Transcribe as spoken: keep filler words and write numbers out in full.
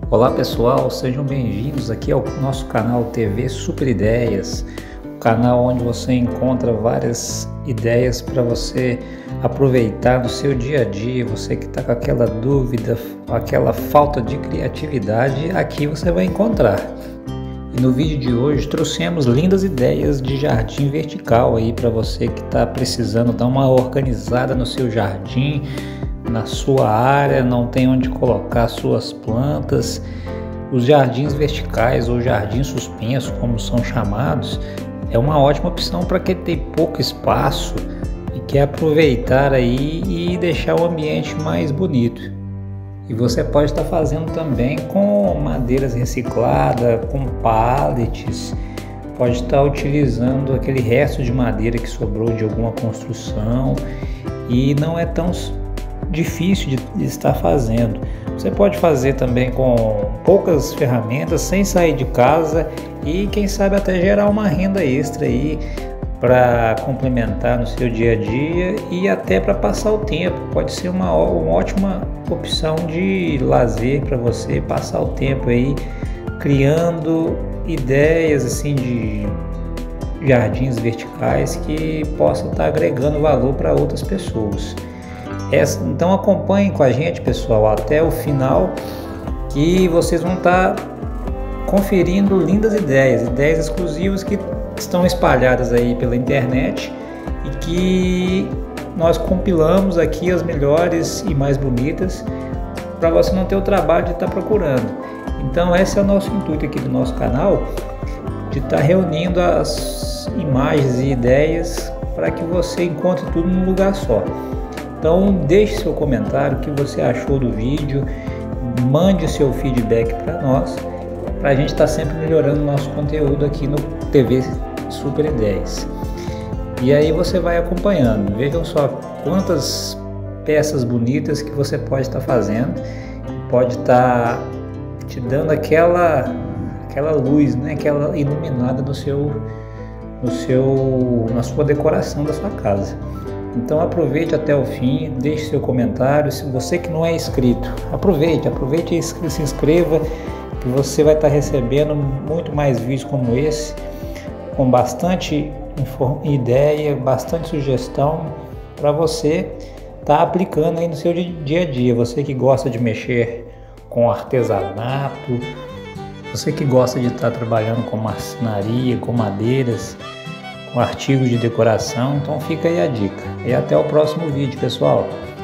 Olá pessoal, sejam bem-vindos aqui ao nosso canal T V Super Ideias, o canal onde você encontra várias ideias para você aproveitar no seu dia a dia. Você que está com aquela dúvida, aquela falta de criatividade, aqui você vai encontrar. E no vídeo de hoje trouxemos lindas ideias de jardim vertical aí para você que está precisando dar uma organizada no seu jardim, na sua área, não tem onde colocar suas plantas. Os jardins verticais ou jardins suspensos, como são chamados, é uma ótima opção para quem tem pouco espaço e quer aproveitar aí e deixar o ambiente mais bonito. E você pode estar fazendo também com madeiras recicladas, com pallets, pode estar utilizando aquele resto de madeira que sobrou de alguma construção e não é tão difícil de, de estar fazendo. Você pode fazer também com poucas ferramentas, sem sair de casa e quem sabe até gerar uma renda extra aí para complementar no seu dia a dia e até para passar o tempo. Pode ser uma, uma ótima opção de lazer para você passar o tempo aí criando ideias assim de jardins verticais que possam estar agregando valor para outras pessoas. Essa, então acompanhem com a gente, pessoal, até o final, que vocês vão estar conferindo lindas ideias, ideias exclusivas que estão espalhadas aí pela internet e que nós compilamos aqui as melhores e mais bonitas para você não ter o trabalho de estar procurando. Então esse é o nosso intuito aqui do nosso canal, de estar reunindo as imagens e ideias para que você encontre tudo num lugar só. Então deixe seu comentário, o que você achou do vídeo, mande o seu feedback para nós, para a gente estar sempre melhorando o nosso conteúdo aqui no T V Super Ideias. E aí você vai acompanhando, vejam só quantas peças bonitas que você pode estar fazendo, pode estar te dando aquela, aquela luz, né, aquela iluminada no seu, no seu, na sua decoração da sua casa. Então aproveite até o fim, deixe seu comentário. Se você que não é inscrito, aproveite, aproveite e se inscreva, que você vai estar recebendo muito mais vídeos como esse, com bastante ideia, bastante sugestão para você estar aplicando aí no seu dia a dia. Você que gosta de mexer com artesanato, você que gosta de estar trabalhando com marcenaria, com madeiras, com artigos de decoração, então fica aí a dica. E até o próximo vídeo, pessoal.